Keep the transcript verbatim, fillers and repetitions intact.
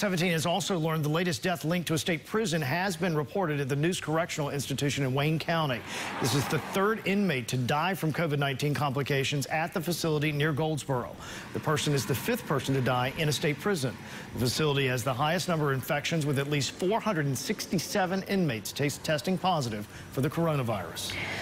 seventeen has also learned the latest death linked to a state prison has been reported at the Neuse Correctional Institution in Wayne County. This is the third inmate to die from COVID nineteen complications at the facility near Goldsboro. The person is the fifth person to die in a state prison. The facility has the highest number of infections, with at least four hundred sixty-seven inmates testing positive for the coronavirus.